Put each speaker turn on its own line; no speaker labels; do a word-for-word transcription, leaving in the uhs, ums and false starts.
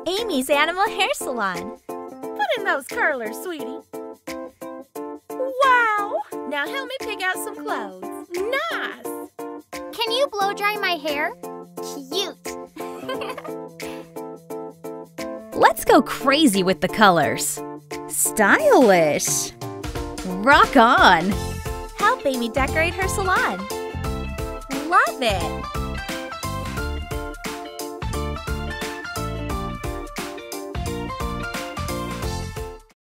Amy's Animal Hair Salon.
Put in those curlers, sweetie. Wow! Now help me pick out some clothes. Nice!
Can you blow dry my hair? Cute!
Let's go crazy with the colors. Stylish! Rock on! Help Amy decorate her salon. Love it!